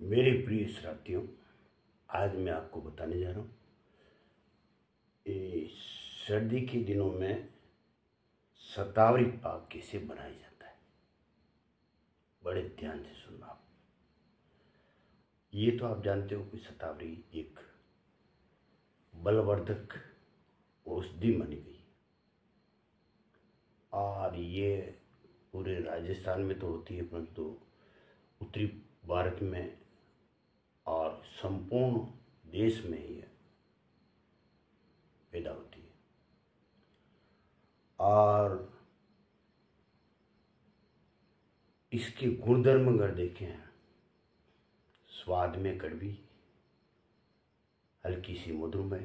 मेरे प्रिय साथियों, आज मैं आपको बताने जा रहा हूँ सर्दी के दिनों में शतावरी पाक कैसे बनाया जाता है। बड़े ध्यान से सुनना आप। ये तो आप जानते हो कि शतावरी एक बलवर्धक औषधि मानी गई और ये पूरे राजस्थान में तो होती है, परंतु उत्तरी भारत में और संपूर्ण देश में ये पैदा होती है। और इसके गुणधर्म अगर देखें, स्वाद में कड़वी, हल्की सी मधुमेह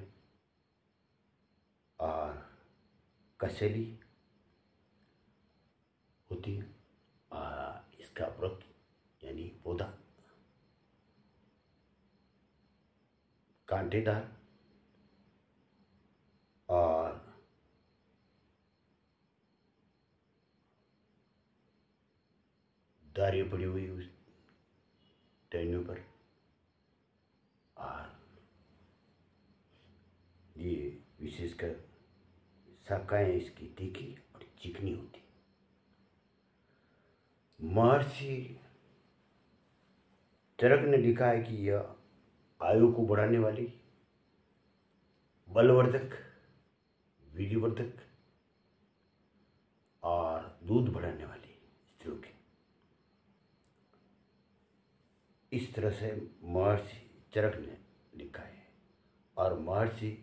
और कसैली होती है। इसका वृक्ष यानी पौधा कांटेदार और दारियाँ पड़ी हुई उस टहनियों पर। और ये विशेषकर शाखाएं इसकी तीखी और चिकनी होती। महर्षि चरक ने लिखा है कि यह आयु को बढ़ाने वाली, बलवर्धक, वीर्यवर्धक और दूध बढ़ाने वाली स्त्रियों के, इस तरह से महर्षि चरक ने लिखा है। और महर्षि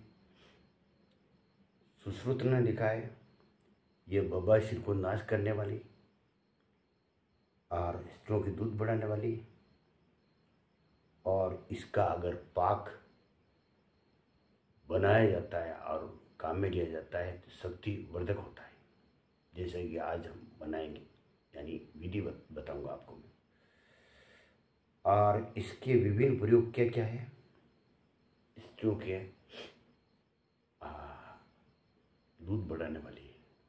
सुश्रुत ने लिखा है ये बवासीर को नाश करने वाली और स्त्रियों की दूध बढ़ाने वाली, और इसका अगर पाक बनाया जाता है और काम में लिया जाता है तो शक्ति वर्धक होता है, जैसे कि आज हम बनाएंगे, यानी विधि बताऊंगा आपको मैं। और इसके विभिन्न प्रयोग क्या क्या है स्त्रियों के दूध बढ़ाने वाली।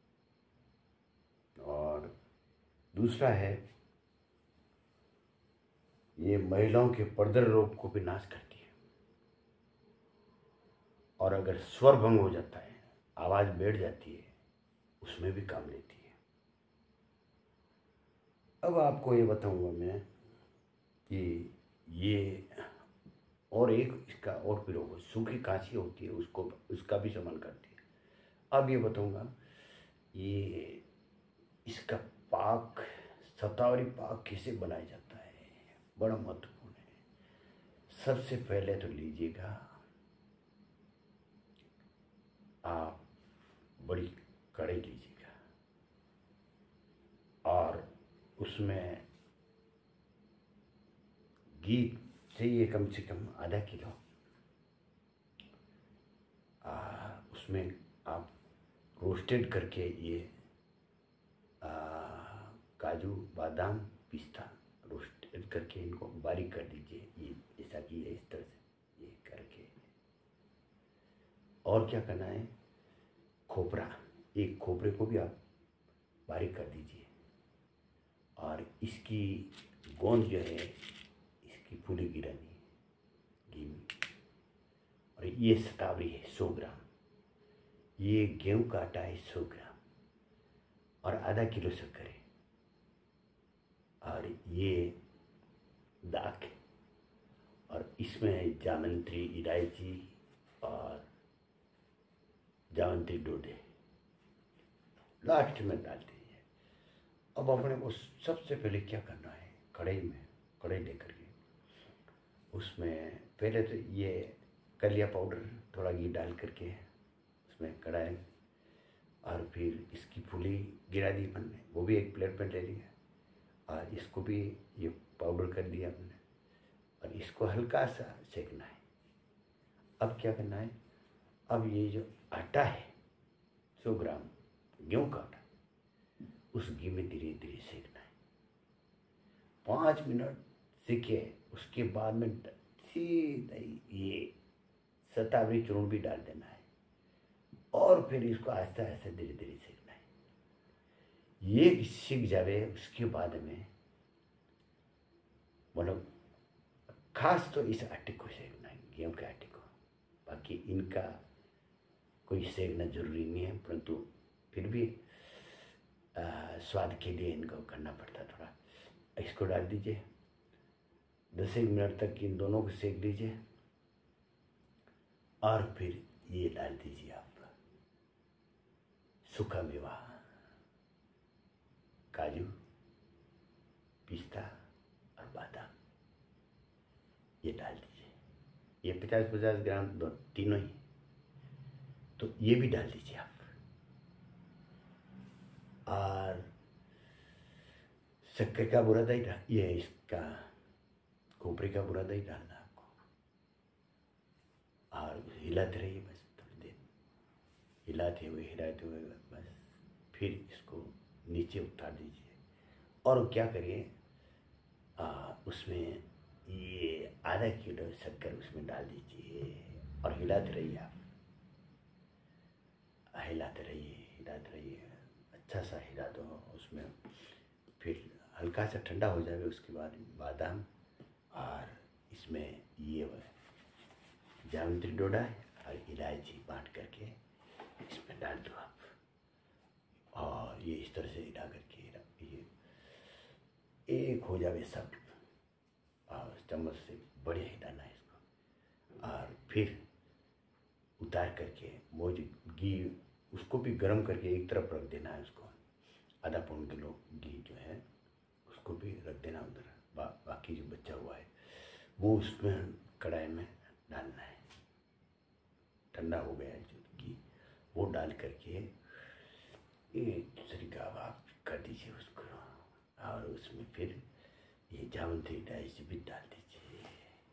और दूसरा है ये महिलाओं के पर्दर रोग को भी नाश करती है, और अगर स्वर भंग हो जाता है, आवाज़ बैठ जाती है, उसमें भी काम लेती है। अब आपको ये बताऊंगा मैं कि ये और एक इसका और प्रयोग, सूखी कांसी होती है उसका भी शमन करती है। अब ये बताऊंगा ये इसका पाक, शतावरी पाक कैसे बनाया जाता है, बड़ा महत्वपूर्ण है। सबसे पहले तो लीजिएगा आप बड़ी कढ़ाई लीजिएगा और उसमें घी चाहिए कम से कम आधा किलो। उसमें आप रोस्टेड करके ये काजू, बादाम, पिस्ता रोस्टेड करके इनको बारीक कर दीजिए। ये जैसा कि इस तरह से ये करके, और क्या करना है, खोपरा, एक खोपरे को भी आप बारीक कर दीजिए। और इसकी गोंद जो है इसकी पूरी गिरानी घी में। और ये शतावरी है 100 ग्राम, ये गेहूं का आटा है 100 ग्राम, और आधा किलो शक्कर है, और ये दाख है, और इसमें जामंत्री, इलायची और जावंत्री डोडे लास्ट में डालते हैं। अब अपने को सबसे पहले क्या करना है, कढ़ाई लेकर के उसमें पहले तो ये कलिया पाउडर थोड़ा घी डाल करके उसमें कढ़ाई, और फिर इसकी फूली गिरा दी अपन ने, वो भी एक प्लेट पर ले लिया, और इसको भी ये पाउडर कर दिया हमने, और इसको हल्का सा सेकना है। अब क्या करना है, अब ये जो आटा है 100 ग्राम गेहूं का आटा, उस घी में धीरे धीरे सेकना है 5 मिनट सेके। उसके बाद में सीधा ये शतावरी चूर्ण भी डाल देना है, और फिर इसको आहिस्ता आहिस्ता धीरे धीरे सेकना है। ये सीख जावे उसके बाद में मतलब खास तो इस आटे को सेकना है, गेहूँ के आटे को। बाकी इनका कोई सेकना जरूरी नहीं है, परंतु फिर भी स्वाद के लिए इनको करना पड़ता है थोड़ा। इसको डाल दीजिए, 10 मिनट तक इन दोनों को सेक लीजिए और फिर ये डाल दीजिए आप सूखा मेवा, काजू, पिस्ता और बादाम, ये डाल दीजिए। ये 50-50 ग्राम तीनों ही, तो ये भी डाल दीजिए आप। और शक्कर का बुरा दही ये इसका खोपरे का बुरा दही डालना आपको, और हिलाते रहिए बस थोड़ी देर, हिलाते हुए बस। फिर इसको नीचे उतार दीजिए और क्या करिए, उसमें ये आधा किलो शक्कर उसमें डाल दीजिए और हिलाते रहिए आप, हिलाते रहिए, अच्छा सा हिला दो उसमें। फिर हल्का सा ठंडा हो जाएगा, उसके बाद बादाम और इसमें ये जावित्री डोडा और इलायची बांट करके इसमें डाल दो आप, और ये इस तरह से हिला करके ये एक हो जावे सब, और चम्मच से बढ़िया हिलाना है इसको। और फिर उतार करके वो जो घी उसको भी गर्म करके एक तरफ रख देना है उसको, आधा पौन किलो घी जो है उसको भी रख देना उधर। बाकी जो बचा हुआ है वो उसमें कढ़ाई में डालना है। ठंडा हो गया है जो घी, वो डाल करके एक तरीका आप कर दीजिए उसको, और उसमें फिर ये जावित्री इलायची भी डाल दीजिए,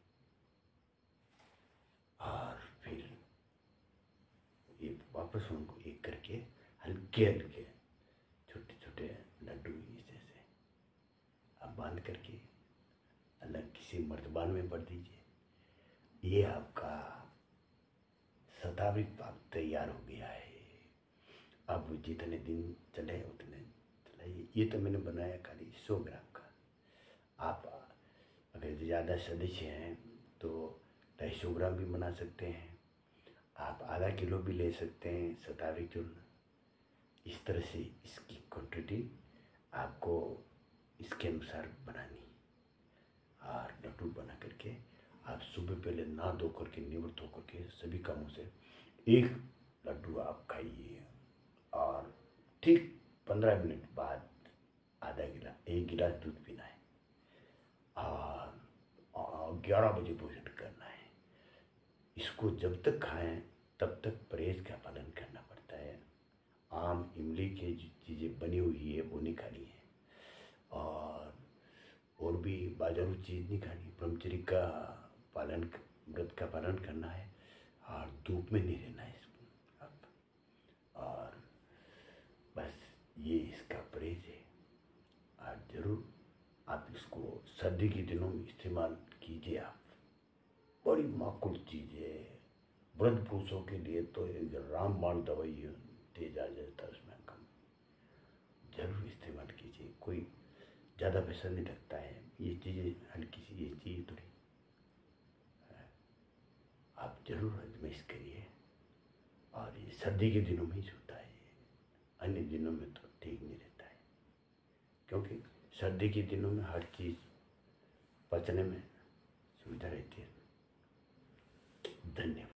और फिर ये वापस उनको एक करके हल्के हल्के छोटे छोटे लड्डू जैसे आप बांध करके अलग किसी मर्तबान में भर दीजिए। ये आपका शताब्दी पाक तैयार हो गया है। अब जितने दिन चले उतने चलाइए। ये तो मैंने बनाया खाली 100 ग्राम का। आप अगर ज़्यादा सदस्य हैं तो 250 ग्राम भी बना सकते हैं, आप आधा किलो भी ले सकते हैं शताब्दी चूर्ण। इस तरह से इसकी क्वांटिटी आपको इसके अनुसार बनानी, और लड्डू बना करके आप सुबह पहले नहा धो करके निवृत्त होकर के सभी कामों से एक लड्डू आप खाइए, और ठीक 15 मिनट बाद एक गिलास दूध पीना है, और 11 बजे भोजन करना है। इसको जब तक खाएं तब तक परहेज का पालन करना पड़ता है। आम इमली की जो चीज़ें बनी हुई है वो नहीं खानी है, और भी बाजारू चीज़ नहीं खानी। ब्रह्मचर्य का पालन, व्रत का पालन करना है, और धूप में नहीं रहना है इसको अब। और बस ये इसका परहेज है। और ज़रूर आप इसको सर्दी के दिनों में इस्तेमाल कीजिए आप, बड़ी माकूल चीज़ है। वृद्ध पुरुषों के लिए तो एक रामबाण दवाई तेज आ जाता है उसमें कम, जरूर इस्तेमाल कीजिए। कोई ज़्यादा पैसा नहीं लगता है, ये चीज़ें हल्की सी ये चीज़ थोड़ी, आप जरूर आजमाइश करिए। और ये सर्दी के दिनों में ही होता है, अन्य दिनों में तो ठीक नहीं रहता है, क्योंकि सर्दी के दिनों में हर चीज़ पचने में सुविधा रहती है। धन्यवाद।